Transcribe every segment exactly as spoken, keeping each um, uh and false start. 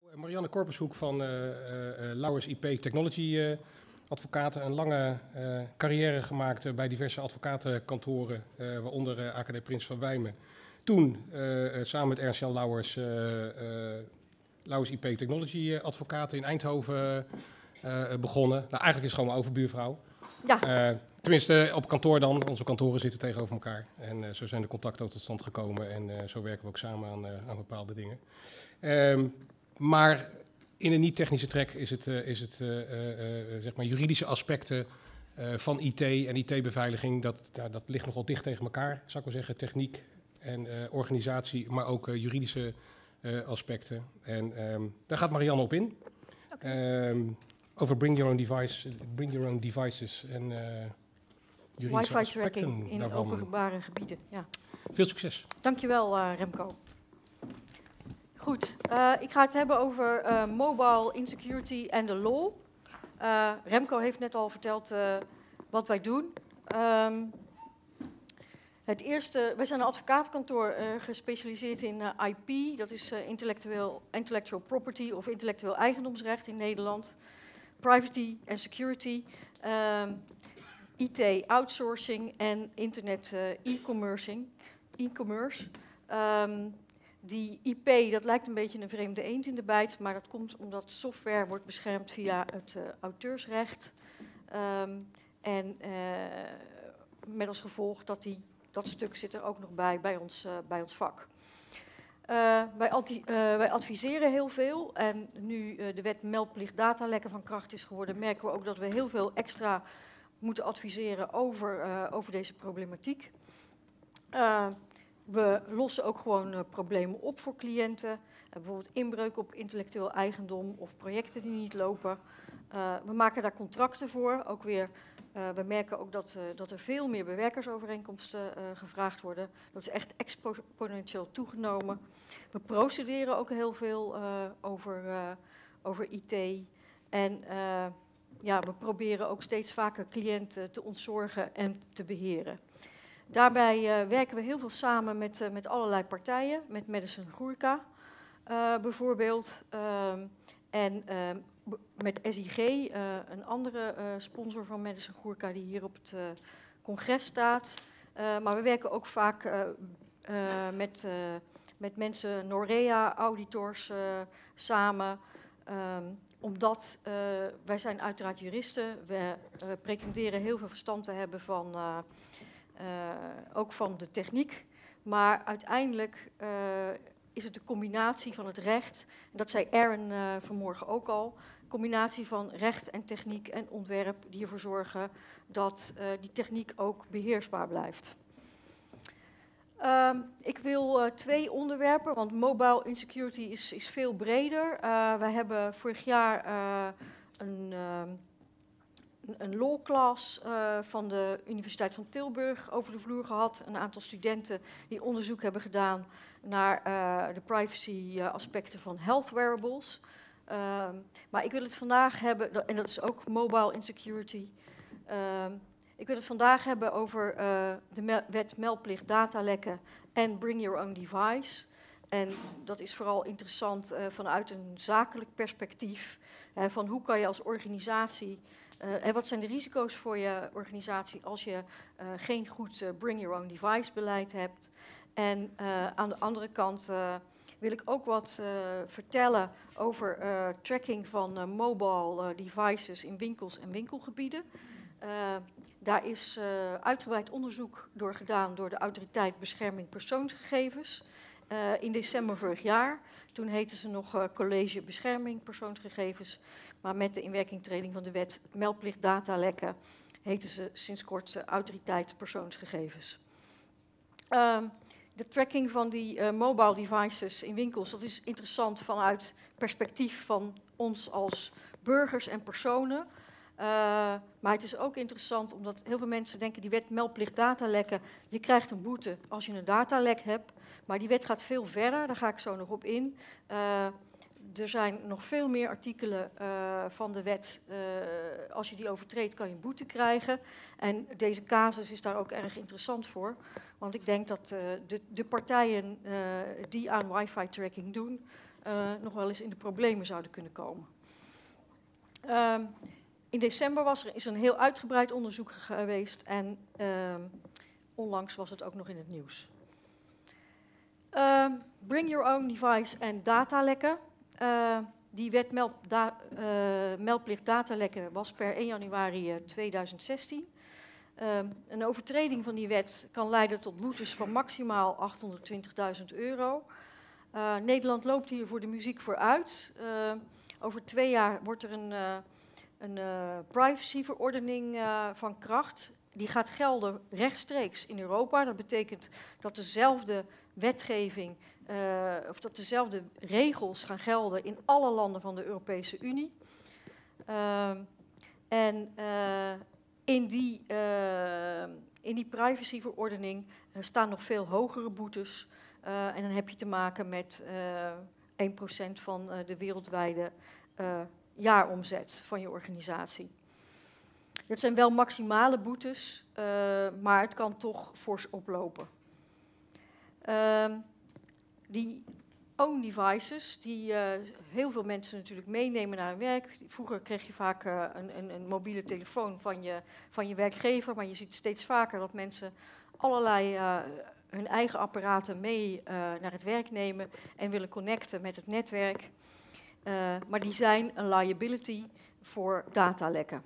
Marianne Korpershoek van uh, uh, Lauwers I P Technology uh, Advocaten. Een lange uh, carrière gemaakt uh, bij diverse advocatenkantoren, uh, waaronder uh, A K D Prins van Wijmen. Toen uh, uh, samen met Ernst Jan Lauwers, uh, uh, Lauwers I P Technology uh, Advocaten in Eindhoven uh, begonnen. Nou, eigenlijk is het gewoon mijn overbuurvrouw. Ja. Uh, tenminste, op kantoor dan. Onze kantoren zitten tegenover elkaar. En uh, zo zijn de contacten ook tot stand gekomen. En uh, zo werken we ook samen aan, uh, aan bepaalde dingen. Um, maar in een niet-technische track is het, uh, is het uh, uh, uh, zeg maar juridische aspecten uh, van I T en I T-beveiliging. Dat, uh, dat ligt nogal dicht tegen elkaar, zou ik wel zeggen. Techniek en uh, organisatie, maar ook uh, juridische uh, aspecten. En um, daar gaat Marianne op in. Okay. Um, over bring your own device, bring your own devices en uh, juridische Wi-Fi tracking in daarvan. openbare gebieden. Ja. Veel succes. Dankjewel, uh, Remco. Goed, uh, ik ga het hebben over uh, mobile insecurity en de law. Uh, Remco heeft net al verteld uh, wat wij doen. Um, het eerste, wij zijn een advocatenkantoor uh, gespecialiseerd in uh, I P. Dat is uh, intellectueel, intellectual property of intellectueel eigendomsrecht in Nederland. Privacy en security. Um, I T outsourcing en internet uh, e-commercing, e-commerce. Um, Die I P, dat lijkt een beetje een vreemde eend in de bijt, maar dat komt omdat software wordt beschermd via het uh, auteursrecht. Um, en uh, met als gevolg dat die, dat stuk zit er ook nog bij, bij ons, uh, bij ons vak. Uh, wij, advi uh, wij adviseren heel veel en nu uh, de wet meldplicht datalekken van kracht is geworden, merken we ook dat we heel veel extra moeten adviseren over, uh, over deze problematiek. Uh, We lossen ook gewoon uh, problemen op voor cliënten. Uh, bijvoorbeeld inbreuk op intellectueel eigendom of projecten die niet lopen. Uh, we maken daar contracten voor. Ook weer, uh, we merken ook dat, uh, dat er veel meer bewerkersovereenkomsten uh, gevraagd worden. Dat is echt exponentieel toegenomen. We procederen ook heel veel uh, over, uh, over I T. En uh, ja, we proberen ook steeds vaker cliënten te ontzorgen en te beheren. Daarbij uh, werken we heel veel samen met, uh, met allerlei partijen, met Madison Gurka uh, bijvoorbeeld. Uh, en uh, met S I G, uh, een andere uh, sponsor van Madison Gurka die hier op het uh, congres staat. Uh, maar we werken ook vaak uh, uh, met, uh, met mensen, Norea, auditors uh, samen. Um, omdat uh, wij zijn uiteraard juristen, we uh, pretenderen heel veel verstand te hebben van... Uh, Uh, ook van de techniek, maar uiteindelijk uh, is het de combinatie van het recht, en dat zei Aaron uh, vanmorgen ook al, combinatie van recht en techniek en ontwerp die ervoor zorgen dat uh, die techniek ook beheersbaar blijft. Uh, ik wil uh, twee onderwerpen, want mobile insecurity is, is veel breder. Uh, wij hebben vorig jaar uh, een... Uh, een law class uh, van de Universiteit van Tilburg over de vloer gehad. Een aantal studenten die onderzoek hebben gedaan naar uh, de privacy uh, aspecten van health wearables. Uh, maar ik wil het vandaag hebben, en dat is ook mobile insecurity. Uh, ik wil het vandaag hebben over uh, de me wet meldplicht datalekken en bring your own device. En dat is vooral interessant uh, vanuit een zakelijk perspectief. Uh, van hoe kan je als organisatie... Uh, en wat zijn de risico's voor je organisatie als je uh, geen goed uh, bring your own device beleid hebt. En uh, aan de andere kant uh, wil ik ook wat uh, vertellen over uh, tracking van uh, mobile uh, devices in winkels en winkelgebieden. Uh, daar is uh, uitgebreid onderzoek door gedaan door de Autoriteit Bescherming Persoonsgegevens. Uh, in december vorig jaar. Toen heette ze nog uh, College Bescherming Persoonsgegevens. Maar met de inwerkingtreding van de wet meldplicht datalekken heten ze sinds kort uh, Autoriteit Persoonsgegevens. Uh, de tracking van die uh, mobile devices in winkels, dat is interessant vanuit perspectief van ons als burgers en personen. Uh, maar het is ook interessant omdat heel veel mensen denken die wet meldplicht datalekken, je krijgt een boete als je een datalek hebt. Maar die wet gaat veel verder, daar ga ik zo nog op in. Uh, er zijn nog veel meer artikelen uh, van de wet. Uh, als je die overtreedt, kan je een boete krijgen. En deze casus is daar ook erg interessant voor. Want ik denk dat uh, de, de partijen uh, die aan wifi-tracking doen, uh, nog wel eens in de problemen zouden kunnen komen. Um, in december was er, is er een heel uitgebreid onderzoek geweest. En um, onlangs was het ook nog in het nieuws. Uh, bring your own device en datalekken. Uh, die wet meld, da, uh, meldplicht datalekken was per één januari tweeduizend zestien. Uh, een overtreding van die wet kan leiden tot boetes van maximaal achthonderdtwintigduizend euro. Uh, Nederland loopt hier voor de muziek vooruit. Uh, over twee jaar wordt er een, uh, een uh, privacyverordening uh, van kracht. Die gaat gelden rechtstreeks in Europa. Dat betekent dat dezelfde wetgeving, uh, of dat dezelfde regels gaan gelden in alle landen van de Europese Unie. Uh, en uh, in, die, uh, in die privacyverordening uh, staan nog veel hogere boetes. Uh, en dan heb je te maken met uh, één procent van uh, de wereldwijde uh, jaaromzet van je organisatie. Dat zijn wel maximale boetes, uh, maar het kan toch fors oplopen. Uh, die own devices, die uh, heel veel mensen natuurlijk meenemen naar hun werk. Vroeger kreeg je vaak uh, een, een, een mobiele telefoon van je, van je werkgever, maar je ziet steeds vaker dat mensen allerlei uh, hun eigen apparaten mee uh, naar het werk nemen en willen connecten met het netwerk. Uh, maar die zijn een liability voor datalekken.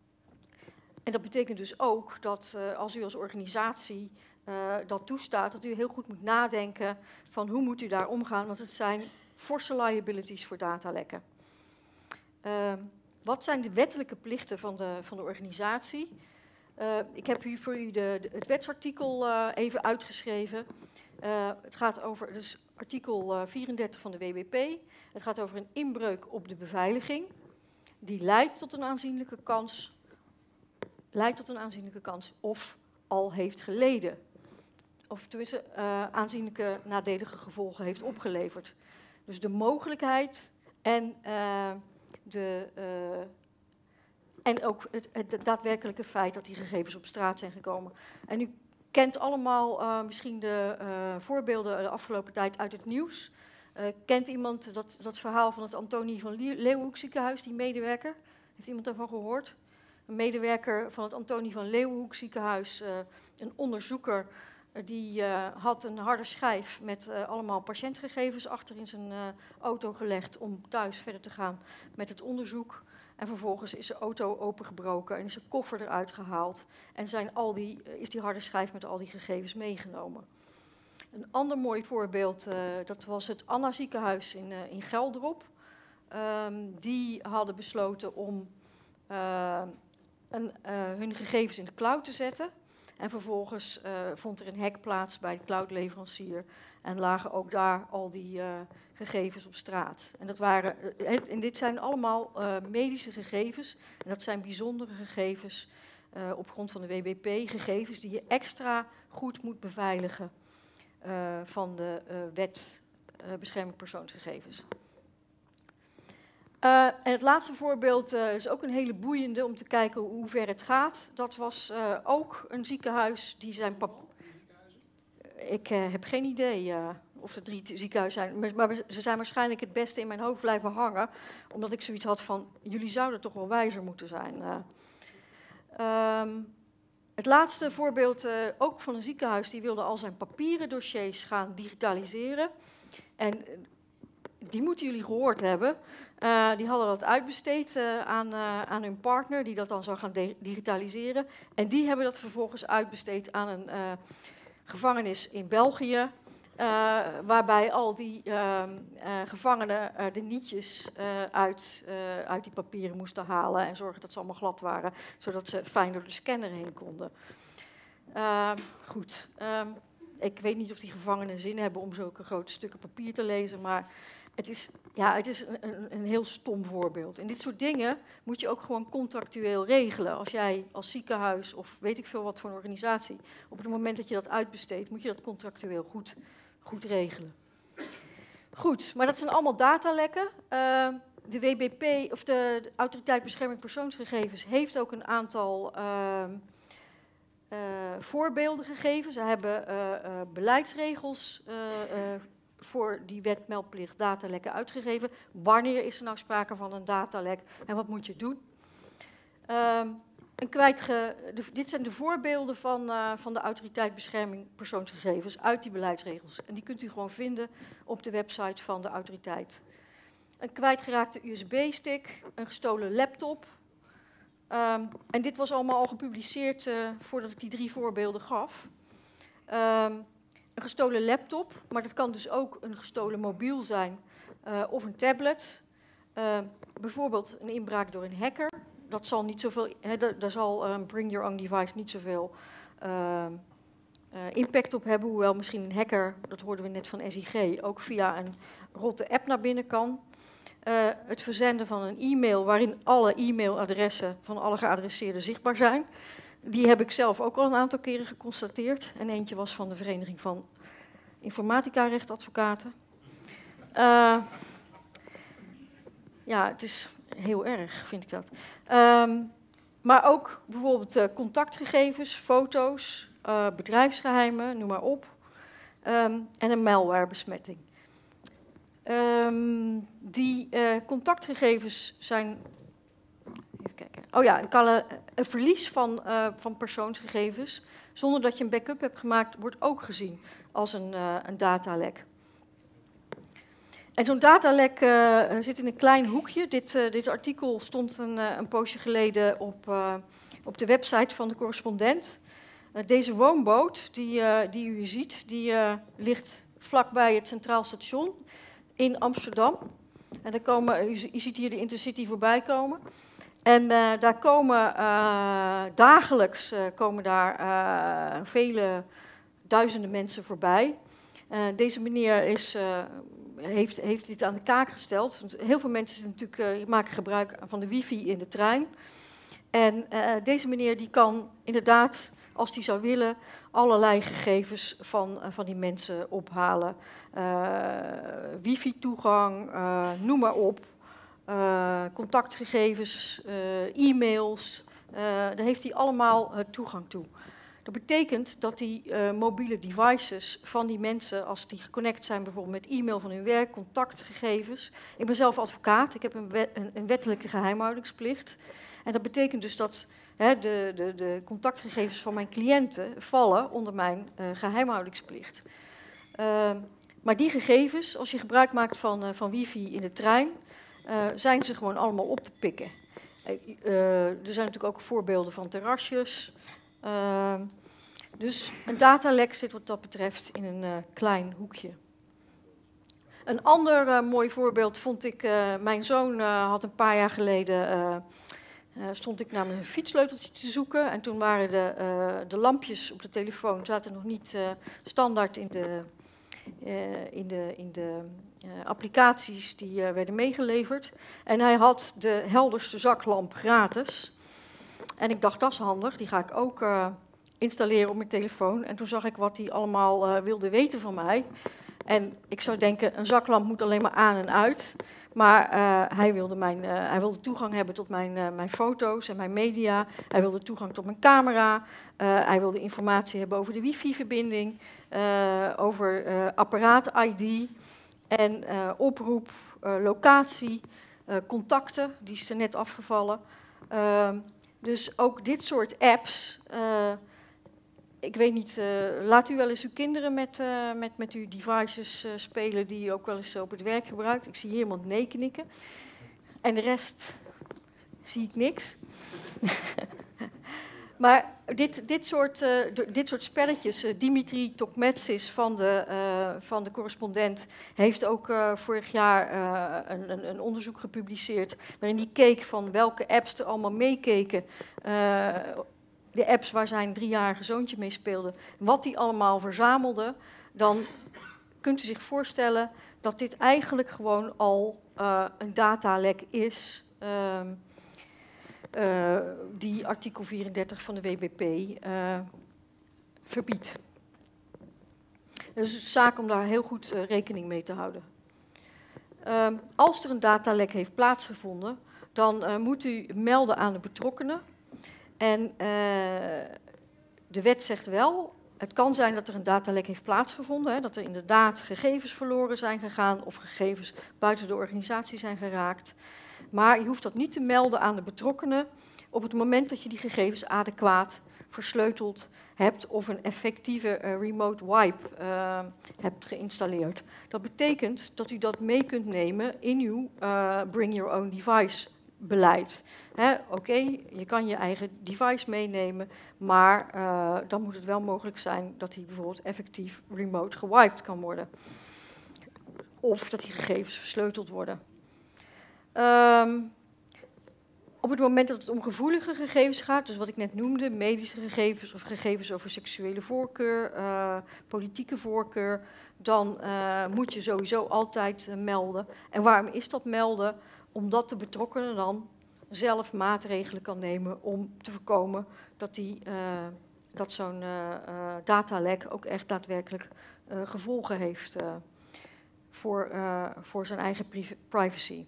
En dat betekent dus ook dat uh, als u als organisatie uh, dat toestaat, dat u heel goed moet nadenken van hoe moet u daar omgaan, want het zijn forse liabilities voor datalekken. Uh, wat zijn de wettelijke plichten van de, van de organisatie? Uh, ik heb hier voor u de, de, het wetsartikel uh, even uitgeschreven. Uh, het gaat over, dus artikel uh, vierendertig van de W B P. Het gaat over een inbreuk op de beveiliging. Die leidt tot een aanzienlijke kans, leidt tot een aanzienlijke kans of al heeft geleden. Of tenminste uh, aanzienlijke nadelige gevolgen heeft opgeleverd. Dus de mogelijkheid en, uh, de, uh, en ook het, het daadwerkelijke feit dat die gegevens op straat zijn gekomen. En u kent allemaal uh, misschien de uh, voorbeelden de afgelopen tijd uit het nieuws. Uh, kent iemand dat, dat verhaal van het Antonie van Leeuwenhoek ziekenhuis, die medewerker? Heeft iemand daarvan gehoord? Een medewerker van het Antonie van Leeuwenhoek ziekenhuis, uh, een onderzoeker, uh, die uh, had een harde schijf met uh, allemaal patiëntgegevens achter in zijn uh, auto gelegd om thuis verder te gaan met het onderzoek. En vervolgens is zijn auto opengebroken en is zijn koffer eruit gehaald en zijn al die, uh, is die harde schijf met al die gegevens meegenomen. Een ander mooi voorbeeld, uh, dat was het Anna ziekenhuis in, uh, in Geldrop. Um, die hadden besloten om uh, een, uh, hun gegevens in de cloud te zetten. En vervolgens uh, vond er een hack plaats bij de cloudleverancier. En lagen ook daar al die uh, gegevens op straat. En, dat waren, uh, en dit zijn allemaal uh, medische gegevens. En dat zijn bijzondere gegevens uh, op grond van de W B P. Gegevens die je extra goed moet beveiligen. Uh, van de uh, wet uh, bescherming persoonsgegevens. Uh, en het laatste voorbeeld uh, is ook een hele boeiende om te kijken hoe ver het gaat. Dat was uh, ook een ziekenhuis die zijn pap... Ik uh, heb geen idee uh, of er drie ziekenhuizen zijn, maar ze zijn waarschijnlijk het beste in mijn hoofd blijven hangen, omdat ik zoiets had van, jullie zouden toch wel wijzer moeten zijn. Uh, um, Het laatste voorbeeld, uh, ook van een ziekenhuis, die wilde al zijn papieren dossiers gaan digitaliseren. En uh, die moeten jullie gehoord hebben. Uh, die hadden dat uitbesteed uh, aan, uh, aan hun partner, die dat dan zou gaan digitaliseren. En die hebben dat vervolgens uitbesteed aan een uh, gevangenis in België. Uh, waarbij al die uh, uh, gevangenen uh, de nietjes uh, uit, uh, uit die papieren moesten halen en zorgen dat ze allemaal glad waren, zodat ze fijn door de scanner heen konden. Uh, goed, um, ik weet niet of die gevangenen zin hebben om zulke grote stukken papier te lezen, maar het is, ja, het is een, een, een heel stom voorbeeld. En dit soort dingen moet je ook gewoon contractueel regelen. Als jij als ziekenhuis of weet ik veel wat voor een organisatie, op het moment dat je dat uitbesteedt, moet je dat contractueel goed, goed regelen. Goed, maar dat zijn allemaal datalekken. Uh, de W B P, of de, de Autoriteit Bescherming Persoonsgegevens, heeft ook een aantal uh, uh, voorbeelden gegeven. Ze hebben uh, uh, beleidsregels uh, uh, voor die wet meldplicht datalekken uitgegeven. Wanneer is er nou sprake van een datalek en wat moet je doen? Uh, een kwijtge, de, dit zijn de voorbeelden van, uh, van de Autoriteit Bescherming Persoonsgegevens uit die beleidsregels. En die kunt u gewoon vinden op de website van de autoriteit. Een kwijtgeraakte U S B-stick, een gestolen laptop. Um, en dit was allemaal al gepubliceerd uh, voordat ik die drie voorbeelden gaf. Um, een gestolen laptop, maar dat kan dus ook een gestolen mobiel zijn uh, of een tablet. Uh, bijvoorbeeld een inbraak door een hacker. Dat zal niet zoveel, he, daar zal um, Bring Your Own Device niet zoveel uh, uh, impact op hebben. Hoewel misschien een hacker, dat hoorden we net van S I G, ook via een rotte app naar binnen kan. Uh, het verzenden van een e-mail waarin alle e-mailadressen van alle geadresseerden zichtbaar zijn. Die heb ik zelf ook al een aantal keren geconstateerd. En eentje was van de Vereniging van Informatica-rechtadvocaten. Uh, ja, het is heel erg, vind ik dat. Um, maar ook bijvoorbeeld uh, contactgegevens, foto's, uh, bedrijfsgeheimen, noem maar op. Um, en een malwarebesmetting. Um, die uh, contactgegevens zijn... Even kijken. Oh ja, een, kale, een verlies van, uh, van persoonsgegevens zonder dat je een backup hebt gemaakt, wordt ook gezien als een, uh, een datalek. En zo'n datalek uh, zit in een klein hoekje. Dit, uh, dit artikel stond een, uh, een poosje geleden op, uh, op de website van de correspondent. Uh, deze woonboot die, uh, die u hier ziet, die uh, ligt vlakbij het Centraal Station in Amsterdam. En daar komen, u, u ziet hier de Intercity voorbij komen. En uh, daar komen uh, dagelijks uh, komen daar uh, vele duizenden mensen voorbij. Uh, deze meneer is, uh, heeft, heeft dit aan de kaak gesteld. Want heel veel mensen natuurlijk, uh, maken gebruik van de wifi in de trein. En uh, deze meneer die kan inderdaad, als hij zou willen, allerlei gegevens van, uh, van die mensen ophalen. Uh, wifi-toegang, uh, noem maar op. Uh, contactgegevens, uh, e-mails, uh, daar heeft hij allemaal uh, toegang toe. Dat betekent dat die uh, mobiele devices van die mensen, als die geconnect zijn bijvoorbeeld met e-mail van hun werk, contactgegevens. Ik ben zelf advocaat, ik heb een, wet, een, een wettelijke geheimhoudingsplicht. En dat betekent dus dat hè, de, de, de contactgegevens van mijn cliënten vallen onder mijn uh, geheimhoudingsplicht. Uh, maar die gegevens, als je gebruik maakt van, uh, van wifi in de trein, Uh, zijn ze gewoon allemaal op te pikken. Uh, er zijn natuurlijk ook voorbeelden van terrasjes. Uh, dus een datalek zit wat dat betreft in een uh, klein hoekje. Een ander uh, mooi voorbeeld vond ik, uh, mijn zoon uh, had een paar jaar geleden, uh, uh, stond ik naar mijn fietssleuteltje te zoeken. En toen waren de, uh, de lampjes op de telefoon, zaten nog niet uh, standaard in de... Uh, in de, in de uh, applicaties die uh, werden meegeleverd. En hij had de helderste zaklamp gratis. En ik dacht, dat is handig, die ga ik ook uh, installeren op mijn telefoon. En toen zag ik wat hij allemaal uh, wilde weten van mij. En ik zou denken, een zaklamp moet alleen maar aan en uit. Maar uh, hij, wilde mijn, uh, hij wilde toegang hebben tot mijn, uh, mijn foto's en mijn media. Hij wilde toegang tot mijn camera. Uh, hij wilde informatie hebben over de wifi-verbinding. Uh, over uh, apparaat-I D. En uh, oproep, uh, locatie, uh, contacten. Die is er net afgevallen. Uh, dus ook dit soort apps... Uh, Ik weet niet, uh, laat u wel eens uw kinderen met, uh, met, met uw devices uh, spelen die u ook wel eens op het werk gebruikt. Ik zie hier iemand nee knikken. En de rest zie ik niks. Maar dit, dit, soort, uh, dit soort spelletjes, uh, Dimitri Tokmetsis van de, uh, van de correspondent heeft ook uh, vorig jaar uh, een, een, een onderzoek gepubliceerd waarin hij keek van welke apps er allemaal meekeken. Uh, de apps waar zijn driejarige zoontje mee speelde, wat die allemaal verzamelde, dan kunt u zich voorstellen dat dit eigenlijk gewoon al uh, een datalek is, uh, uh, die artikel vierendertig van de W B P uh, verbiedt. Dus het is zaak om daar heel goed uh, rekening mee te houden. Uh, als er een datalek heeft plaatsgevonden, dan uh, moet u melden aan de betrokkenen. En uh, de wet zegt wel, het kan zijn dat er een datalek heeft plaatsgevonden, hè, dat er inderdaad gegevens verloren zijn gegaan of gegevens buiten de organisatie zijn geraakt. Maar je hoeft dat niet te melden aan de betrokkenen op het moment dat je die gegevens adequaat versleuteld hebt of een effectieve uh, remote wipe uh, hebt geïnstalleerd. Dat betekent dat u dat mee kunt nemen in uw uh, bring your own device beleid. Oké, okay, je kan je eigen device meenemen, maar uh, dan moet het wel mogelijk zijn dat die bijvoorbeeld effectief remote gewiped kan worden. Of dat die gegevens versleuteld worden. Um, Op het moment dat het om gevoelige gegevens gaat, dus wat ik net noemde, medische gegevens of gegevens over seksuele voorkeur, uh, politieke voorkeur, dan uh, moet je sowieso altijd uh, melden. En waarom is dat melden? Omdat de betrokkenen dan zelf maatregelen kan nemen om te voorkomen dat, die, uh, dat zo'n uh, uh, datalek ook echt daadwerkelijk uh, gevolgen heeft uh, voor, uh, voor zijn eigen privacy.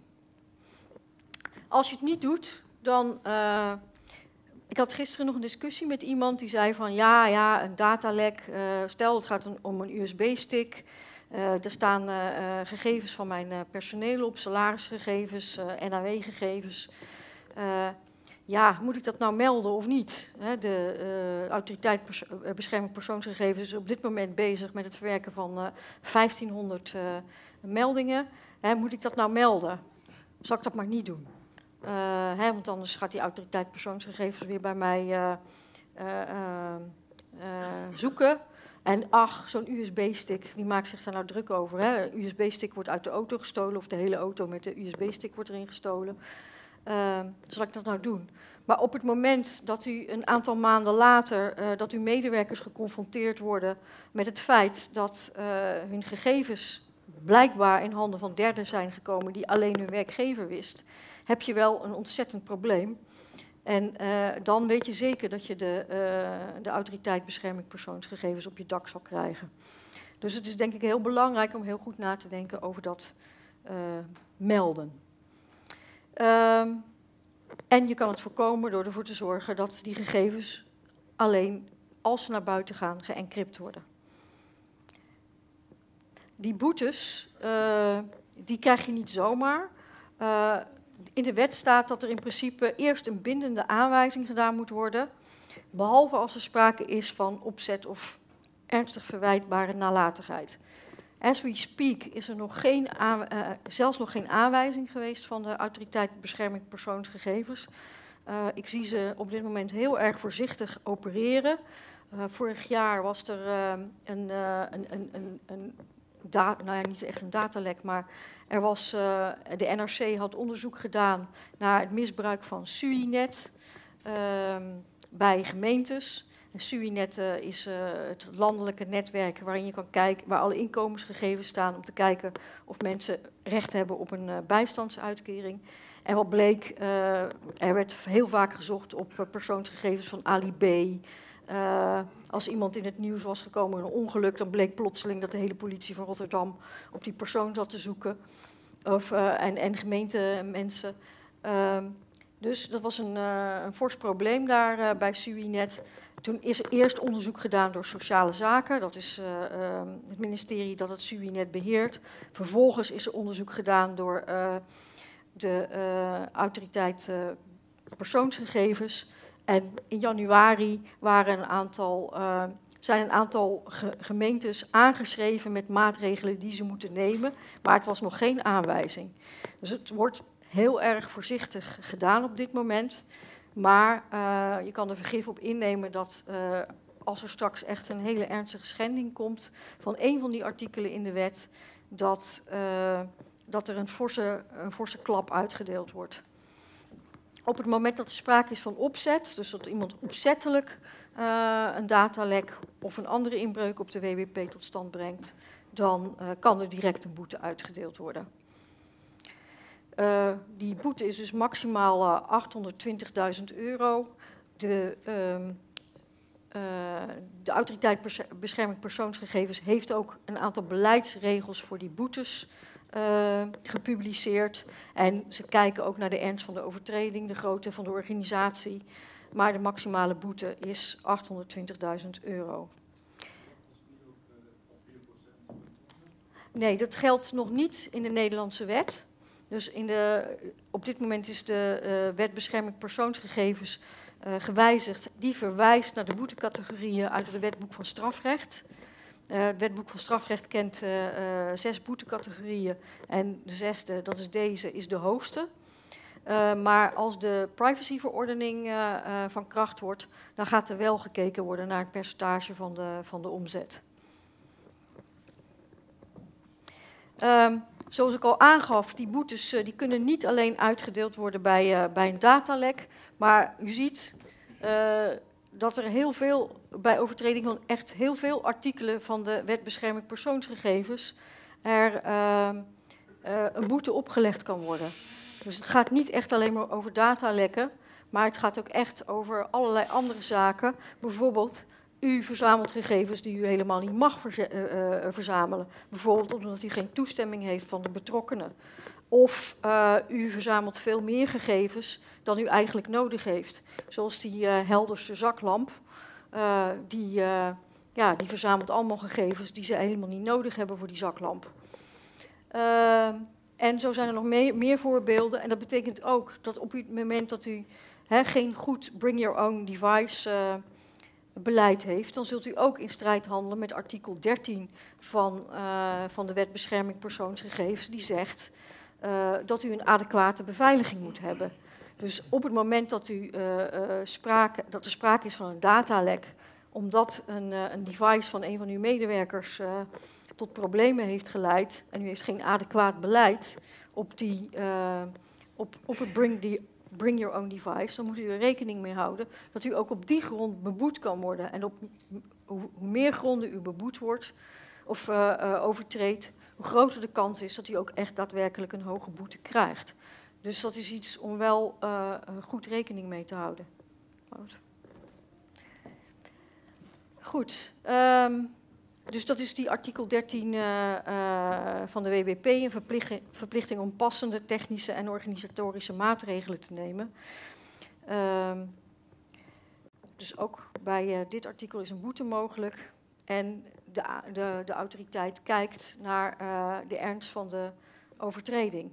Als je het niet doet, dan... Uh, ik had gisteren nog een discussie met iemand die zei van... ja, ja, een datalek, uh, stel het gaat om een U S B-stick... Uh, er staan uh, uh, gegevens van mijn uh, personeel op, salarisgegevens, uh, N A W-gegevens. Uh, ja, moet ik dat nou melden of niet? Hè, de uh, Autoriteit Pers Bescherming Persoonsgegevens is op dit moment bezig met het verwerken van uh, vijftienhonderd uh, meldingen. Hè, moet ik dat nou melden? Zal ik dat maar niet doen? Uh, hè, want anders gaat die Autoriteit Persoonsgegevens weer bij mij uh, uh, uh, uh, zoeken. En ach, zo'n U S B-stick, wie maakt zich daar nou druk over? Hè? Een U S B-stick wordt uit de auto gestolen of de hele auto met de U S B-stick wordt erin gestolen. Uh, zal ik dat nou doen? Maar op het moment dat u een aantal maanden later, uh, dat uw medewerkers geconfronteerd worden met het feit dat uh, hun gegevens blijkbaar in handen van derden zijn gekomen die alleen hun werkgever wist, heb je wel een ontzettend probleem. En uh, dan weet je zeker dat je de, uh, de Autoriteit Bescherming Persoonsgegevens op je dak zal krijgen. Dus het is denk ik heel belangrijk om heel goed na te denken over dat uh, melden. Um, en je kan het voorkomen door ervoor te zorgen dat die gegevens alleen als ze naar buiten gaan geëncrypt worden. Die boetes, uh, die krijg je niet zomaar. Uh, in de wet staat dat er in principe eerst een bindende aanwijzing gedaan moet worden, behalve als er sprake is van opzet of ernstig verwijtbare nalatigheid. As we speak is er nog geen aan, uh, zelfs nog geen aanwijzing geweest van de Autoriteit Bescherming Persoonsgegevens. Uh, ik zie ze op dit moment heel erg voorzichtig opereren. Uh, vorig jaar was er uh, een, uh, een, een, een, een da nou ja, niet echt een datalek, maar er was, uh, de N R C had onderzoek gedaan naar het misbruik van SUINet uh, bij gemeentes. En SUINet uh, is uh, het landelijke netwerk waarin je kan kijken, waar alle inkomensgegevens staan om te kijken of mensen recht hebben op een uh, bijstandsuitkering. En wat bleek, uh, er werd heel vaak gezocht op uh, persoonsgegevens van Ali B. Uh, als iemand in het nieuws was gekomen, een ongeluk, dan bleek plotseling dat de hele politie van Rotterdam op die persoon zat te zoeken. Of, uh, en, en gemeentemensen. Uh, dus dat was een, uh, een fors probleem daar uh, bij SUINet. Toen is er eerst onderzoek gedaan door Sociale Zaken. Dat is uh, uh, het ministerie dat het SUINet beheert. Vervolgens is er onderzoek gedaan door uh, de uh, Autoriteit uh, Persoonsgegevens. En in januari waren een aantal, uh, zijn een aantal ge gemeentes aangeschreven met maatregelen die ze moeten nemen. Maar het was nog geen aanwijzing. Dus het wordt heel erg voorzichtig gedaan op dit moment. Maar uh, je kan er vergif op innemen dat uh, als er straks echt een hele ernstige schending komt van een van die artikelen in de wet, dat, uh, dat er een forse, een forse klap uitgedeeld wordt. Op het moment dat er sprake is van opzet, dus dat iemand opzettelijk uh, een datalek of een andere inbreuk op de W W P tot stand brengt, dan uh, kan er direct een boete uitgedeeld worden. Uh, die boete is dus maximaal uh, achthonderdtwintigduizend euro. De, uh, uh, de Autoriteit Bescherming Persoonsgegevens heeft ook een aantal beleidsregels voor die boetes uh, gepubliceerd. En ze kijken ook naar de ernst van de overtreding, de grootte van de organisatie. Maar de maximale boete is achthonderdtwintigduizend euro. Nee, dat geldt nog niet in de Nederlandse wet. Dus in de, op dit moment is de uh, wet bescherming persoonsgegevens uh, gewijzigd. Die verwijst naar de boetecategorieën uit het wetboek van strafrecht. Uh, het wetboek van strafrecht kent uh, uh, zes boetecategorieën. En de zesde, dat is deze, is de hoogste. Uh, maar als de privacyverordening uh, uh, van kracht wordt, dan gaat er wel gekeken worden naar het percentage van de, van de omzet. Um, zoals ik al aangaf, die boetes uh, die kunnen niet alleen uitgedeeld worden bij, uh, bij een datalek. Maar u ziet uh, dat er heel veel, bij overtreding van echt heel veel artikelen van de wet bescherming persoonsgegevens, er uh, uh, een boete opgelegd kan worden. Dus het gaat niet echt alleen maar over datalekken, maar het gaat ook echt over allerlei andere zaken. Bijvoorbeeld, u verzamelt gegevens die u helemaal niet mag verza uh, uh, verzamelen. Bijvoorbeeld omdat u geen toestemming heeft van de betrokkenen. Of uh, u verzamelt veel meer gegevens dan u eigenlijk nodig heeft. Zoals die uh, helderste zaklamp. Uh, die, uh, ja, die verzamelt allemaal gegevens die ze helemaal niet nodig hebben voor die zaklamp. Uh, en zo zijn er nog mee, meer voorbeelden. En dat betekent ook dat op het moment dat u he, geen goed bring your own device uh, beleid heeft, dan zult u ook in strijd handelen met artikel dertien van, uh, van de wet bescherming persoonsgegevens, die zegt uh, dat u een adequate beveiliging moet hebben. Dus op het moment dat, u, uh, uh, sprake, dat er sprake is van een datalek, omdat een, uh, een device van een van uw medewerkers uh, tot problemen heeft geleid en u heeft geen adequaat beleid op, die, uh, op, op het bring, die, bring your own device, dan moet u er rekening mee houden dat u ook op die grond beboet kan worden. En op hoe, hoe meer gronden u beboet wordt of uh, uh, overtreedt, hoe groter de kans is dat u ook echt daadwerkelijk een hoge boete krijgt. Dus dat is iets om wel uh, goed rekening mee te houden. Goed. Um, dus dat is die artikel dertien uh, uh, van de W B P, een verplichting, verplichting om passende technische en organisatorische maatregelen te nemen. Um, dus ook bij uh, dit artikel is een boete mogelijk. En de, de, de autoriteit kijkt naar uh, de ernst van de overtreding.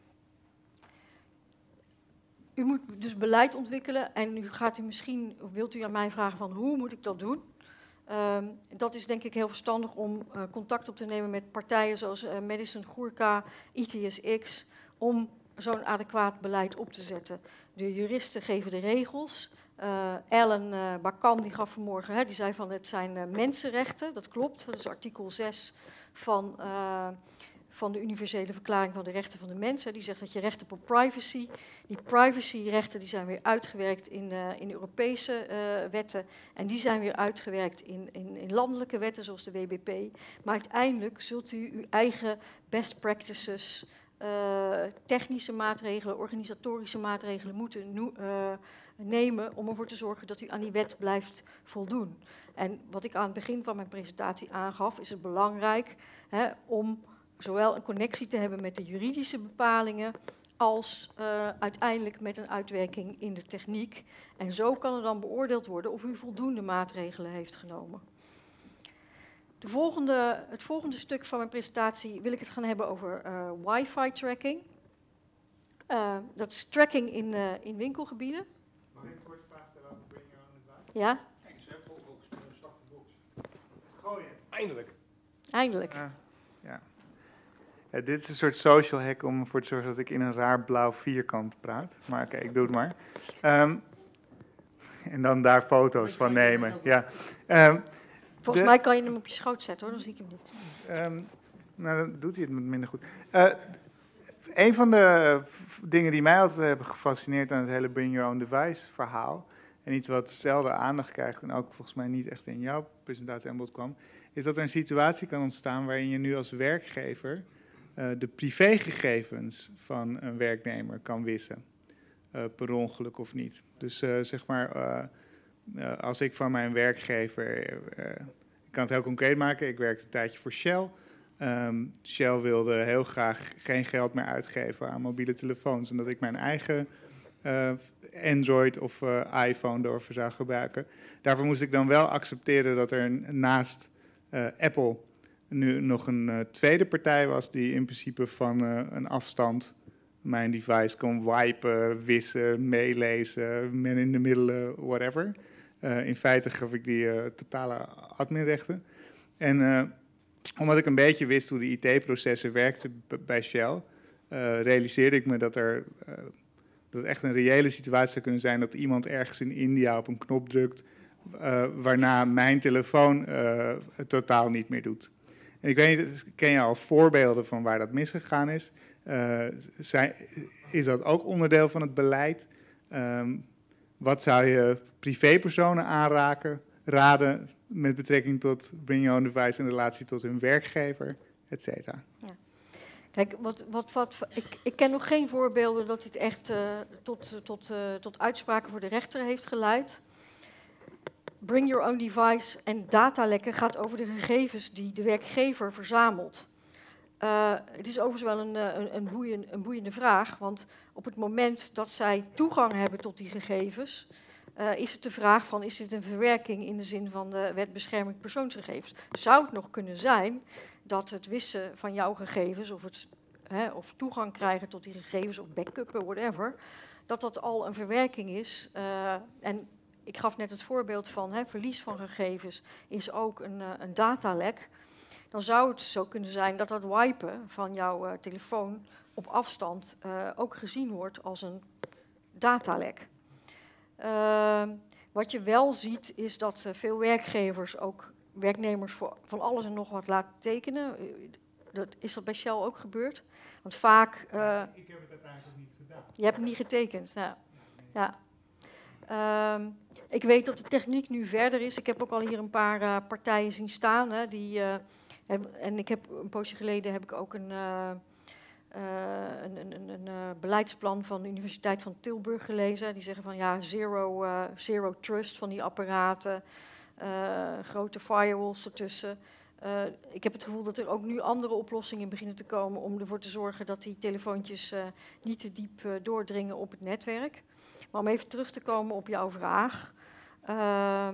U moet dus beleid ontwikkelen en nu gaat u misschien, of wilt u aan mij vragen van hoe moet ik dat doen? Um, dat is denk ik heel verstandig om uh, contact op te nemen met partijen zoals uh, Madison Gurka, I T S X, om zo'n adequaat beleid op te zetten. De juristen geven de regels. Uh, Ellen uh, Bakan die gaf vanmorgen, hè, die zei van het zijn uh, mensenrechten, dat klopt. Dat is artikel zes van, uh, van de Universele Verklaring van de Rechten van de Mens. Hè. Die zegt dat je recht hebt op privacy. Die privacyrechten die zijn weer uitgewerkt in, uh, in Europese uh, wetten. En die zijn weer uitgewerkt in, in, in landelijke wetten zoals de W B P. Maar uiteindelijk zult u uw eigen best practices, uh, technische maatregelen, organisatorische maatregelen moeten no uh, nemen om ervoor te zorgen dat u aan die wet blijft voldoen. En wat ik aan het begin van mijn presentatie aangaf, is het belangrijk hè, om zowel een connectie te hebben met de juridische bepalingen als uh, uiteindelijk met een uitwerking in de techniek. En zo kan er dan beoordeeld worden of u voldoende maatregelen heeft genomen. De volgende, het volgende stuk van mijn presentatie wil ik het gaan hebben over uh, wifi tracking. Uh, dat is tracking in, uh, in winkelgebieden. Mag ik een korte vraag stellen over Bring Your Own Device? Ja? Kijk, ze hebben ook een zwarte box. Gooien. Eindelijk. Eindelijk. Uh, ja. Ja, dit is een soort social hack om ervoor te zorgen dat ik in een raar blauw vierkant praat. Maar oké, okay, ik doe het maar. Um, en dan daar foto's van nemen. Ja. Um, Volgens de, mij kan je hem op je schoot zetten, hoor. Dan zie ik hem niet. Um, nou, dan doet hij het minder goed. Uh, een van de dingen die mij altijd hebben gefascineerd aan het hele Bring Your Own Device verhaal, en iets wat zelden aandacht krijgt en ook volgens mij niet echt in jouw presentatie aan bod kwam, is dat er een situatie kan ontstaan waarin je nu als werkgever uh, de privégegevens van een werknemer kan wissen. Uh, per ongeluk of niet. Dus uh, zeg maar, uh, uh, als ik van mijn werkgever, uh, ik kan het heel concreet maken, ik werkte een tijdje voor Shell. Um, Shell wilde heel graag geen geld meer uitgeven aan mobiele telefoons. En dat ik mijn eigen uh, Android of uh, iPhone daarvoor zou gebruiken. Daarvoor moest ik dan wel accepteren dat er naast uh, Apple nu nog een uh, tweede partij was die in principe van uh, een afstand mijn device kon wipen, wissen, meelezen, men in de middelen, whatever. Uh, in feite gaf ik die uh, totale adminrechten. En uh, omdat ik een beetje wist hoe de I T-processen werkten bij Shell, uh, realiseerde ik me dat er uh, dat het echt een reële situatie zou kunnen zijn dat iemand ergens in India op een knop drukt, uh, waarna mijn telefoon uh, het totaal niet meer doet. En ik weet niet, ken je al voorbeelden van waar dat misgegaan is? Uh, zijn, is dat ook onderdeel van het beleid? Um, wat zou je privépersonen aanraken, raden met betrekking tot bring your own device in relatie tot hun werkgever, et cetera? Ja. Kijk, wat, wat, wat, ik, ik ken nog geen voorbeelden dat dit echt uh, tot, tot, uh, tot uitspraken voor de rechter heeft geleid. Bring your own device en datalekken gaat over de gegevens die de werkgever verzamelt. Uh, het is overigens wel een, een, een, boeiende, een boeiende vraag, want op het moment dat zij toegang hebben tot die gegevens, uh, is het de vraag van, is dit een verwerking in de zin van de wet bescherming persoonsgegevens? Zou het nog kunnen zijn dat het wissen van jouw gegevens, of, het, hè, of toegang krijgen tot die gegevens, of backuppen, whatever, dat dat al een verwerking is? Uh, en ik gaf net het voorbeeld van hè, verlies van gegevens is ook een, uh, een datalek. Dan zou het zo kunnen zijn dat dat wipen van jouw uh, telefoon op afstand uh, ook gezien wordt als een datalek. Uh, wat je wel ziet is dat uh, veel werkgevers ook werknemers voor van alles en nog wat laten tekenen. Uh, dat, is dat bij Shell ook gebeurd? Want vaak... Uh, ja, ik heb het uiteindelijk niet gedaan. Je hebt het niet getekend, ja. ja. Uh, ik weet dat de techniek nu verder is. Ik heb ook al hier een paar uh, partijen zien staan. Hè, die, uh, hebben, en ik heb een poosje geleden heb ik ook een, uh, uh, een, een, een, een uh, beleidsplan van de Universiteit van Tilburg gelezen. Die zeggen van ja, zero, uh, zero trust van die apparaten, uh, grote firewalls ertussen. Uh, ik heb het gevoel dat er ook nu andere oplossingen beginnen te komen om ervoor te zorgen dat die telefoontjes uh, niet te diep uh, doordringen op het netwerk. Maar om even terug te komen op jouw vraag. Uh,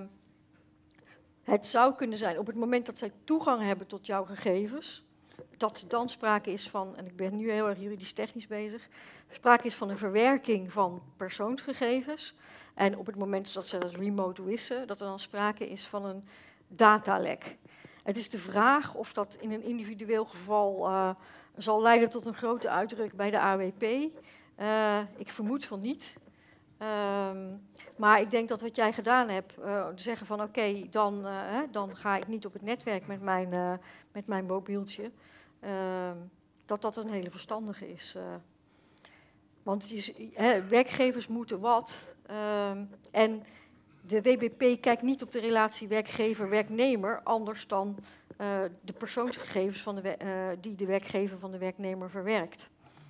het zou kunnen zijn, op het moment dat zij toegang hebben tot jouw gegevens, dat er dan sprake is van, en ik ben nu heel erg juridisch technisch bezig, sprake is van een verwerking van persoonsgegevens. En op het moment dat ze dat remote wissen, dat er dan sprake is van een datalek. Het is de vraag of dat in een individueel geval uh, zal leiden tot een grote uitruk bij de A W P. Uh, ik vermoed van niet. Um, maar ik denk dat wat jij gedaan hebt, uh, zeggen van oké, okay, dan, uh, hè, dan ga ik niet op het netwerk met mijn, uh, met mijn mobieltje, uh, dat dat een hele verstandige is. Uh, want je, hè, werkgevers moeten wat. Uh, en de W B P kijkt niet op de relatie werkgever-werknemer anders dan uh, de persoonsgegevens van de, uh, die de werkgever van de werknemer verwerkt.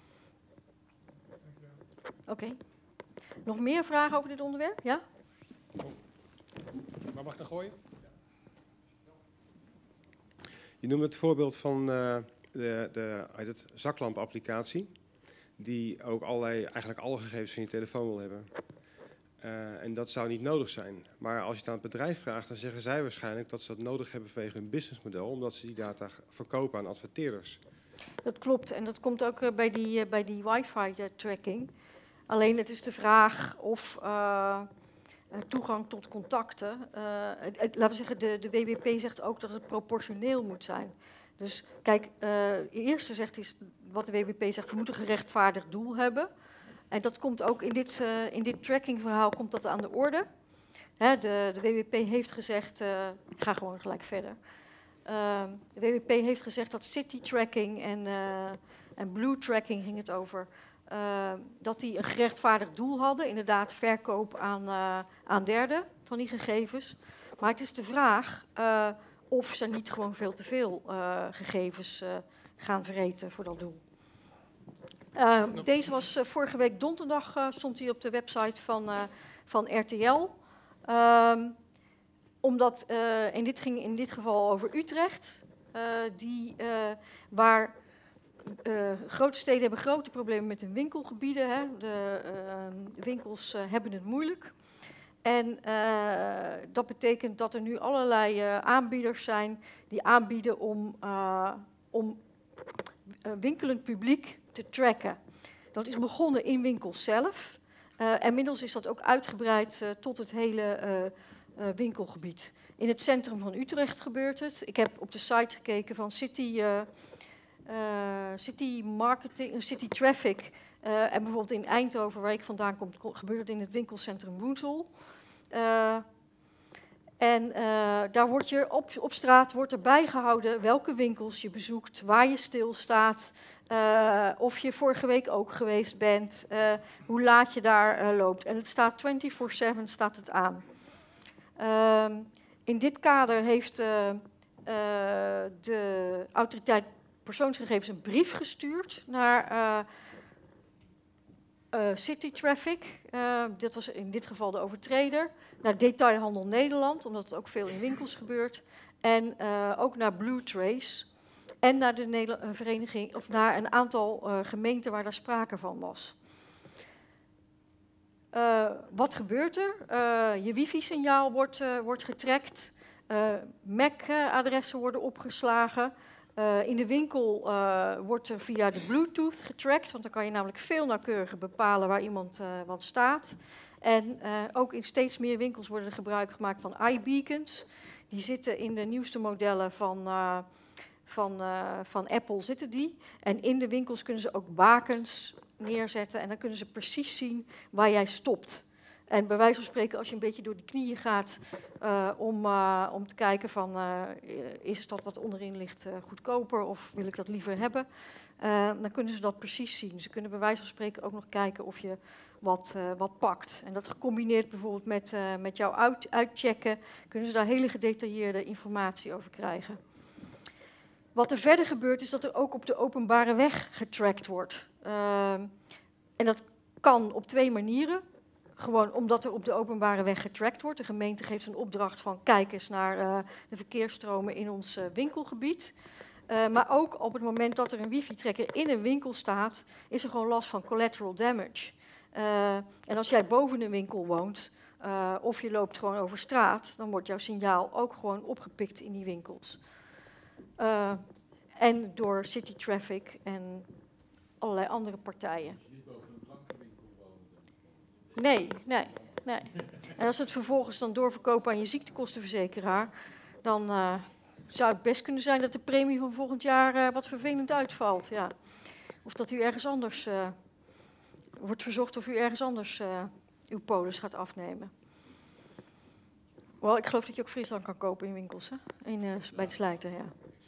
Oké. Okay. Nog meer vragen over dit onderwerp? Ja? Waar mag ik naar gooien? Je noemt het voorbeeld van uh, de, de uit het zaklamp-applicatie, die ook allerlei, eigenlijk alle gegevens van je telefoon wil hebben. Uh, en dat zou niet nodig zijn. Maar als je het aan het bedrijf vraagt, dan zeggen zij waarschijnlijk dat ze dat nodig hebben vanwege hun businessmodel, omdat ze die data verkopen aan adverteerders. Dat klopt, en dat komt ook uh, bij die, uh, bij die wifi-tracking. Alleen het is de vraag of uh, toegang tot contacten, uh, het, het, laten we zeggen, de, de W B P zegt ook dat het proportioneel moet zijn. Dus kijk, uh, eerste zegt is, wat de W B P zegt, je moet een gerechtvaardigd doel hebben. En dat komt ook in dit, uh, in dit trackingverhaal komt dat aan de orde. Hè, de, de W B P heeft gezegd, uh, ik ga gewoon gelijk verder. Uh, de W B P heeft gezegd dat city tracking en, uh, en blue tracking ging het over. Uh, dat die een gerechtvaardigd doel hadden, inderdaad verkoop aan, uh, aan derden van die gegevens. Maar het is de vraag uh, of ze niet gewoon veel te veel uh, gegevens uh, gaan verreten voor dat doel. Uh, deze was uh, vorige week donderdag, uh, stond hij op de website van, uh, van R T L. Um, omdat, uh, en dit ging in dit geval over Utrecht. uh, die, uh, waar uh, grote steden hebben grote problemen met hun winkelgebieden. Hè. De uh, winkels uh, hebben het moeilijk. En uh, dat betekent dat er nu allerlei uh, aanbieders zijn die aanbieden om, uh, om uh, winkelend publiek te tracken. Dat is begonnen in winkels zelf. Uh, en inmiddels is dat ook uitgebreid uh, tot het hele uh, uh, winkelgebied. In het centrum van Utrecht gebeurt het. Ik heb op de site gekeken van City, uh, uh, City Marketing, City Traffic. Uh, en bijvoorbeeld in Eindhoven, waar ik vandaan kom, gebeurt het in het winkelcentrum Woensel. Uh, en uh, daar wordt je op, op straat wordt er bijgehouden welke winkels je bezoekt, waar je stilstaat, uh, of je vorige week ook geweest bent, uh, hoe laat je daar uh, loopt. En het staat vierentwintig zeven staat het aan. Uh, in dit kader heeft uh, uh, de autoriteit persoonsgegevens een brief gestuurd naar uh, uh, City Traffic. Uh, dit was in dit geval de overtreder. Naar Detailhandel Nederland, omdat het ook veel in winkels gebeurt. En uh, ook naar Blue Trace. En naar de Neder- uh, vereniging, of naar een aantal uh, gemeenten waar daar sprake van was. Uh, wat gebeurt er? Uh, je wifi-signaal wordt, uh, wordt getrackt. Uh, M A C-adressen worden opgeslagen. Uh, in de winkel uh, wordt er via de Bluetooth getrackt, want dan kan je namelijk veel nauwkeuriger bepalen waar iemand uh, wat staat. En uh, ook in steeds meer winkels worden er gebruik gemaakt van iBeacons. Die zitten in de nieuwste modellen van, uh, van, uh, van Apple zitten die. En in de winkels kunnen ze ook bakens neerzetten en dan kunnen ze precies zien waar jij stopt. En bij wijze van spreken, als je een beetje door de knieën gaat uh, om, uh, om te kijken van, uh, is dat wat onderin ligt uh, goedkoper of wil ik dat liever hebben, uh, dan kunnen ze dat precies zien. Ze kunnen bij wijze van spreken ook nog kijken of je wat, uh, wat pakt. En dat gecombineerd bijvoorbeeld met, uh, met jouw uit, uitchecken, kunnen ze daar hele gedetailleerde informatie over krijgen. Wat er verder gebeurt is dat er ook op de openbare weg getrackt wordt. Uh, en dat kan op twee manieren. Gewoon omdat er op de openbare weg getrackt wordt. De gemeente geeft een opdracht van kijk eens naar uh, de verkeersstromen in ons uh, winkelgebied. Uh, maar ook op het moment dat er een wifi-tracker in een winkel staat, is er gewoon last van collateral damage. Uh, en als jij boven een winkel woont, uh, of je loopt gewoon over straat, dan wordt jouw signaal ook gewoon opgepikt in die winkels. Uh, en door City Traffic en allerlei andere partijen. Nee, nee, nee. En als ze het vervolgens dan doorverkopen aan je ziektekostenverzekeraar, dan uh, zou het best kunnen zijn dat de premie van volgend jaar uh, wat vervelend uitvalt. Ja. Of dat u ergens anders uh, wordt verzocht of u ergens anders uh, uw polis gaat afnemen. Wel, ik geloof dat je ook frisdrank kan kopen in winkels, hè? In, uh, bij de slijter, ja.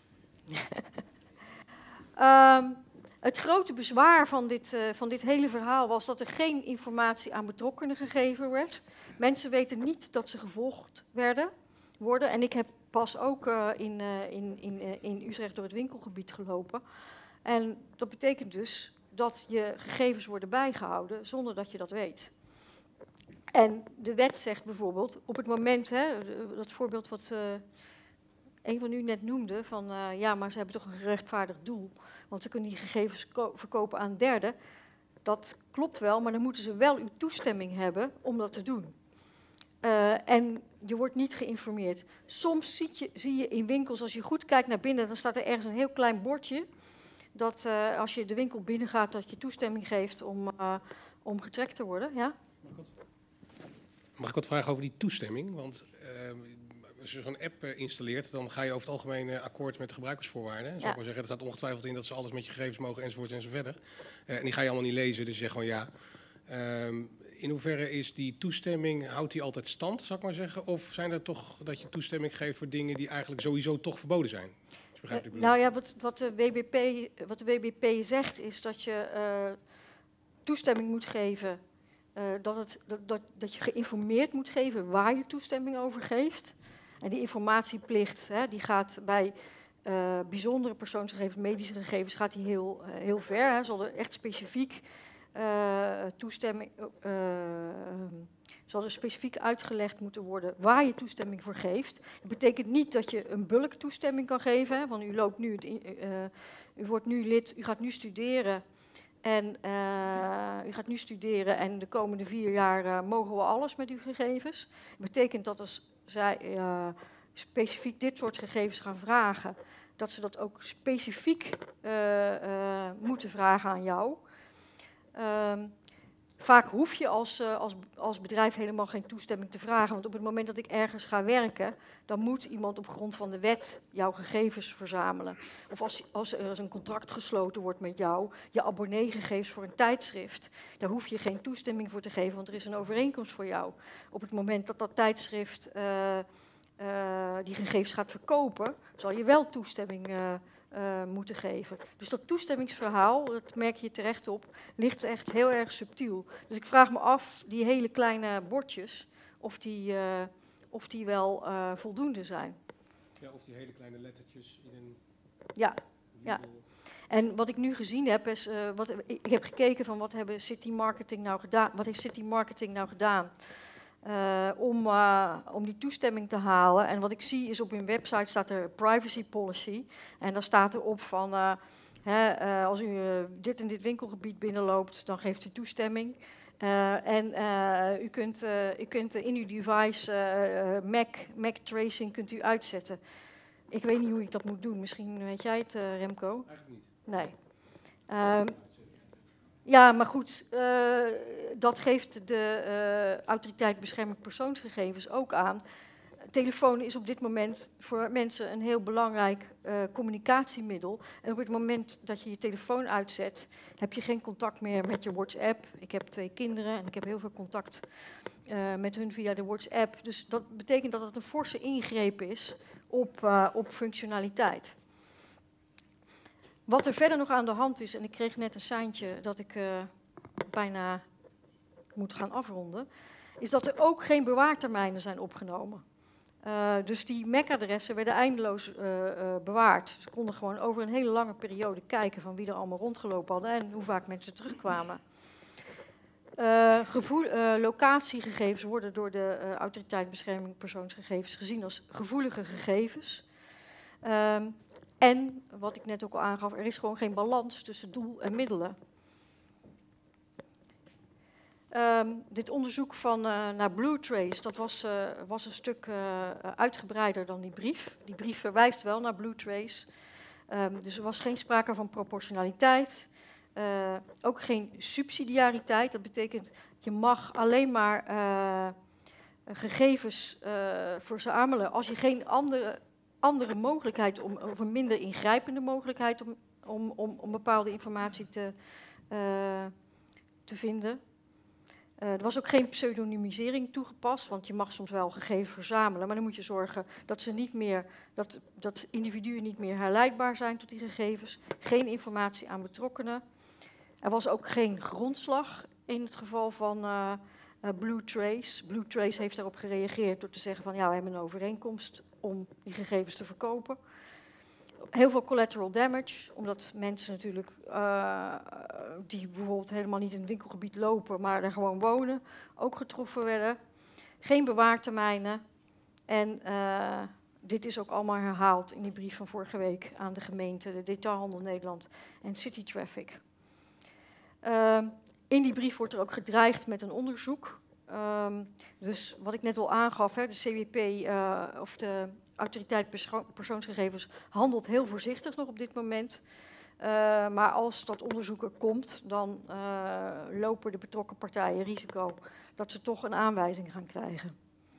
um, Het grote bezwaar van dit, uh, van dit hele verhaal was dat er geen informatie aan betrokkenen gegeven werd. Mensen weten niet dat ze gevolgd werden, worden. En ik heb pas ook uh, in, uh, in, in, uh, in Utrecht door het winkelgebied gelopen. En dat betekent dus dat je gegevens worden bijgehouden zonder dat je dat weet. En de wet zegt bijvoorbeeld, op het moment, hè, dat voorbeeld wat uh, een van u net noemde, van uh, ja, maar ze hebben toch een gerechtvaardigd doel. Want ze kunnen die gegevens verkopen aan derden. Dat klopt wel, maar dan moeten ze wel uw toestemming hebben om dat te doen. Uh, en je wordt niet geïnformeerd. Soms zie je, zie je in winkels, als je goed kijkt naar binnen, dan staat er ergens een heel klein bordje. Dat uh, als je de winkel binnengaat, dat je toestemming geeft om, uh, om getrackt te worden. Ja? Mag ik wat vragen over die toestemming? Want uh, als je zo'n app uh, installeert, dan ga je over het algemeen uh, akkoord met de gebruikersvoorwaarden. Zou ja. ik maar zeggen, er staat ongetwijfeld in dat ze alles met je gegevens mogen enzovoort en zo verder. Uh, en die ga je allemaal niet lezen, dus je zegt gewoon ja. Um, in hoeverre is die toestemming, houdt die altijd stand, zou ik maar zeggen? Of zijn er toch dat je toestemming geeft voor dingen die eigenlijk sowieso toch verboden zijn? Dus begrijp ik uh, nou ja, wat, wat, de W B P, wat de W B P zegt is dat je uh, toestemming moet geven. Uh, dat, het, dat, dat, dat je geïnformeerd moet geven waar je toestemming over geeft. En die informatieplicht, hè, die gaat bij uh, bijzondere persoonsgegevens, medische gegevens, gaat die heel, uh, heel ver. Hè. Zal er echt specifiek uh, toestemming, uh, zal er specifiek uitgelegd moeten worden waar je toestemming voor geeft. Dat betekent niet dat je een bulk toestemming kan geven, hè, want u loopt nu, het in, uh, u wordt nu lid, u gaat nu studeren. En uh, u gaat nu studeren en de komende vier jaar uh, mogen we alles met uw gegevens. Dat betekent dat als zij uh, specifiek dit soort gegevens gaan vragen, dat ze dat ook specifiek uh, uh, moeten vragen aan jou. Um, vaak hoef je als, uh, als, als bedrijf helemaal geen toestemming te vragen, want op het moment dat ik ergens ga werken, dan moet iemand op grond van de wet jouw gegevens verzamelen. Of als, als er een contract gesloten wordt met jou, je abonneegegevens voor een tijdschrift, daar hoef je geen toestemming voor te geven, want er is een overeenkomst voor jou. Op het moment dat dat tijdschrift uh, uh, die gegevens gaat verkopen, zal je wel toestemming uh, uh, moeten geven. Dus dat toestemmingsverhaal, dat merk je terecht op, ligt echt heel erg subtiel. Dus ik vraag me af, die hele kleine bordjes, of die, uh, of die wel uh, voldoende zijn. Ja, of die hele kleine lettertjes in een... Ja, ja. En wat ik nu gezien heb, is, uh, wat, ik heb gekeken van wat hebben City Marketing nou gedaan, wat heeft City Marketing nou gedaan uh, om, uh, om die toestemming te halen. En wat ik zie is op hun website staat er privacy policy. En daar staat erop van, uh, hè, uh, als u uh, dit en dit winkelgebied binnenloopt, dan geeft u toestemming. Uh, en uh, u kunt, uh, u kunt uh, in uw device uh, uh, Mac, Mac tracing kunt u uitzetten. Ik weet niet hoe ik dat moet doen. Misschien weet jij het, uh, Remco? Eigenlijk niet. Nee. Um, ja, maar goed, uh, dat geeft de uh, Autoriteit Bescherming Persoonsgegevens ook aan. Telefoon is op dit moment voor mensen een heel belangrijk uh, communicatiemiddel. En op het moment dat je je telefoon uitzet, heb je geen contact meer met je WhatsApp. Ik heb twee kinderen en ik heb heel veel contact uh, met hun via de WhatsApp. Dus dat betekent dat het een forse ingreep is op, uh, op functionaliteit. Wat er verder nog aan de hand is, en ik kreeg net een seintje dat ik uh, bijna moet gaan afronden, is dat er ook geen bewaartermijnen zijn opgenomen. Uh, dus die M A C-adressen werden eindeloos uh, uh, bewaard. Ze konden gewoon over een hele lange periode kijken van wie er allemaal rondgelopen hadden en hoe vaak mensen terugkwamen. Uh, gevoel, uh, locatiegegevens worden door de uh, Autoriteit Bescherming Persoonsgegevens gezien als gevoelige gegevens. Um, en, wat ik net ook al aangaf, er is gewoon geen balans tussen doel en middelen. Um, dit onderzoek van, uh, naar BlueTrace, dat was, uh, was een stuk uh, uitgebreider dan die brief. Die brief verwijst wel naar BlueTrace. Um, dus er was geen sprake van proportionaliteit. Uh, ook geen subsidiariteit. Dat betekent, je mag alleen maar uh, gegevens uh, verzamelen als je geen andere, andere mogelijkheid, om, of een minder ingrijpende mogelijkheid om, om, om, om bepaalde informatie te, uh, te vinden. Uh, er was ook geen pseudonymisering toegepast, want je mag soms wel gegevens verzamelen, maar dan moet je zorgen dat, ze niet meer, dat, dat individuen niet meer herleidbaar zijn tot die gegevens. Geen informatie aan betrokkenen. Er was ook geen grondslag in het geval van uh, uh, BlueTrace. BlueTrace heeft daarop gereageerd door te zeggen van ja, we hebben een overeenkomst om die gegevens te verkopen. Heel veel collateral damage, omdat mensen natuurlijk uh, die bijvoorbeeld helemaal niet in het winkelgebied lopen, maar daar gewoon wonen, ook getroffen werden. Geen bewaartermijnen. En uh, dit is ook allemaal herhaald in die brief van vorige week aan de gemeente, de Detailhandel Nederland en City Traffic. Uh, in die brief wordt er ook gedreigd met een onderzoek. Um, dus wat ik net al aangaf, hè, de C W P uh, of de Autoriteit Persoonsgegevens handelt heel voorzichtig nog op dit moment. Uh, maar als dat onderzoek er komt, dan uh, lopen de betrokken partijen risico dat ze toch een aanwijzing gaan krijgen.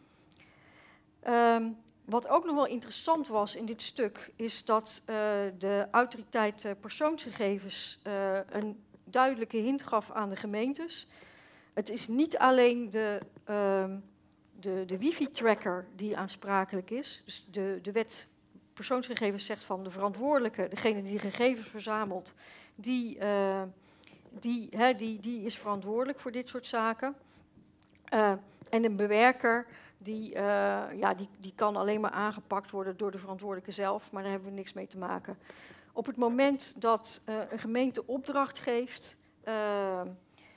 Um, wat ook nog wel interessant was in dit stuk, is dat uh, de Autoriteit Persoonsgegevens uh, een duidelijke hint gaf aan de gemeentes. Het is niet alleen de, uh, de, de wifi-tracker die aansprakelijk is. Dus de, de wet persoonsgegevens zegt van de verantwoordelijke, degene die gegevens verzamelt, die, uh, die, hè, die, die is verantwoordelijk voor dit soort zaken. Uh, en een bewerker, die, uh, ja, die, die kan alleen maar aangepakt worden door de verantwoordelijke zelf, maar daar hebben we niks mee te maken. Op het moment dat uh, een gemeente opdracht geeft, uh,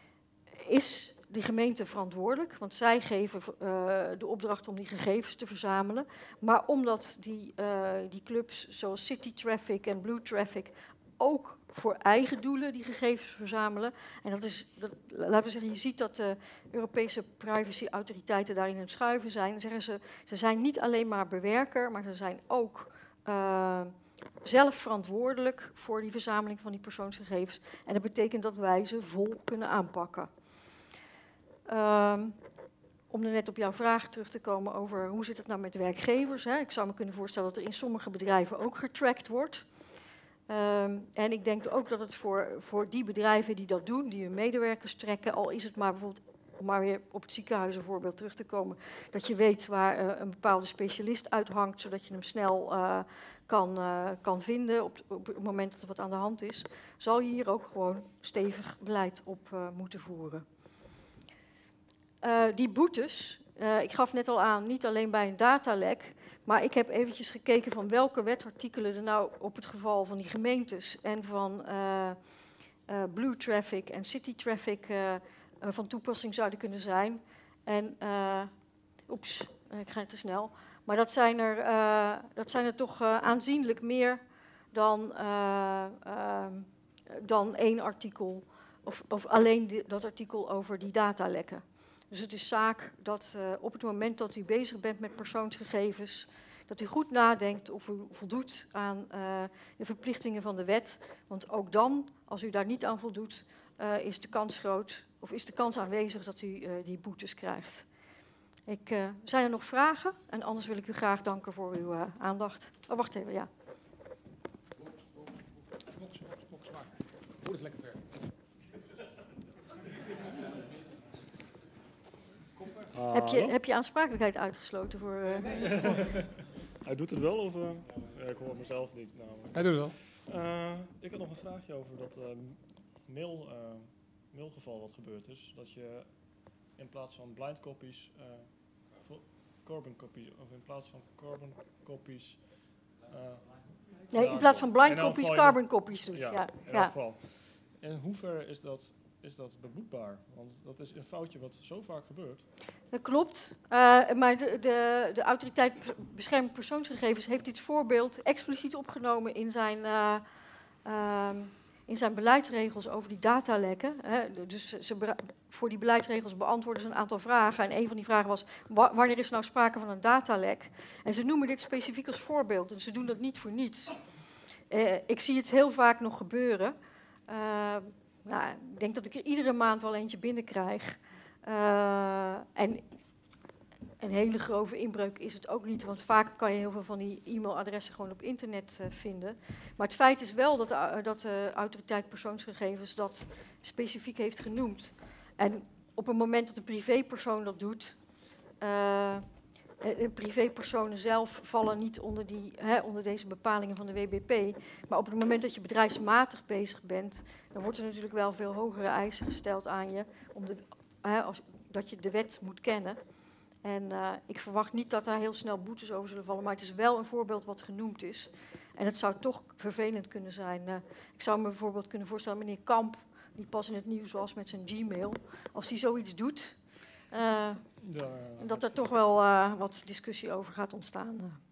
is de gemeente verantwoordelijk, want zij geven uh, de opdracht om die gegevens te verzamelen. Maar omdat die, uh, die clubs zoals City Traffic en Blue Traffic ook voor eigen doelen die gegevens verzamelen. En dat is, dat, laten we zeggen, je ziet dat de Europese privacyautoriteiten daarin aan het schuiven zijn. Dan zeggen ze, ze zijn niet alleen maar bewerker, maar ze zijn ook uh, zelf verantwoordelijk voor die verzameling van die persoonsgegevens. En dat betekent dat wij ze vol kunnen aanpakken. Um, om er net op jouw vraag terug te komen over hoe zit het nou met werkgevers. Hè? Ik zou me kunnen voorstellen dat er in sommige bedrijven ook getracked wordt. Um, en ik denk ook dat het voor, voor die bedrijven die dat doen, die hun medewerkers trekken, al is het maar bijvoorbeeld, om maar weer op het ziekenhuizenvoorbeeld terug te komen, dat je weet waar uh, een bepaalde specialist uithangt, zodat je hem snel uh, kan, uh, kan vinden op, op het moment dat er wat aan de hand is, zal je hier ook gewoon stevig beleid op uh, moeten voeren. Uh, die boetes, uh, ik gaf net al aan, niet alleen bij een datalek, maar ik heb eventjes gekeken van welke wetsartikelen er nou op het geval van die gemeentes en van uh, uh, Blue Traffic en City Traffic uh, uh, van toepassing zouden kunnen zijn. En, uh, oeps, uh, ik ga te snel. Maar dat zijn er, uh, dat zijn er toch uh, aanzienlijk meer dan, uh, uh, dan één artikel, of, of alleen die, dat artikel over die datalekken. Dus het is zaak dat uh, op het moment dat u bezig bent met persoonsgegevens, dat u goed nadenkt of u voldoet aan uh, de verplichtingen van de wet. Want ook dan, als u daar niet aan voldoet, uh, is de kans groot, of is de kans aanwezig dat u uh, die boetes krijgt. Ik, uh, zijn er nog vragen? En anders wil ik u graag danken voor uw uh, aandacht. Oh, wacht even, ja. Hoe is lekker ver. Uh, Heb je, heb je aansprakelijkheid uitgesloten voor... Uh, Hij doet het wel of... Uh, ja, ik hoor mezelf niet. Nou, Hij doet het wel. uh, ik had nog een vraagje over dat uh, mail, uh, mailgeval wat gebeurd is. Dat je in plaats van blind copies... Uh, carbon copies... Of in plaats van carbon copies... Uh, nee, ja, in plaats van blind in elk copies, geval carbon copies doet. Ja, Ja, in ja. elk geval. In hoeverre is dat... Is dat beboetbaar? Want dat is een foutje wat zo vaak gebeurt. Dat klopt, uh, maar de, de, de autoriteit bescherming persoonsgegevens heeft dit voorbeeld expliciet opgenomen in zijn, uh, uh, in zijn beleidsregels over die datalekken. Hè. Dus ze, voor die beleidsregels beantwoorden ze een aantal vragen. En een van die vragen was, wa wanneer is nou sprake van een datalek? En ze noemen dit specifiek als voorbeeld, en ze doen dat niet voor niets. Uh, ik zie het heel vaak nog gebeuren. Uh, Nou, ik denk dat ik er iedere maand wel eentje binnenkrijg. Uh, en een hele grove inbreuk is het ook niet, want vaak kan je heel veel van die e-mailadressen gewoon op internet uh, vinden. Maar het feit is wel dat de, dat de autoriteit persoonsgegevens dat specifiek heeft genoemd. En op het moment dat een privépersoon dat doet, uh, de privépersonen zelf vallen niet onder, die, hè, onder deze bepalingen van de W B P. Maar op het moment dat je bedrijfsmatig bezig bent, dan wordt er natuurlijk wel veel hogere eisen gesteld aan je, om de, hè, als, dat je de wet moet kennen. En uh, ik verwacht niet dat daar heel snel boetes over zullen vallen, maar het is wel een voorbeeld wat genoemd is. En het zou toch vervelend kunnen zijn. Uh, ik zou me bijvoorbeeld kunnen voorstellen, meneer Kamp, die pas in het nieuws was met zijn Gmail, als hij zoiets doet, uh, ja, dat er toch wel uh, wat discussie over gaat ontstaan.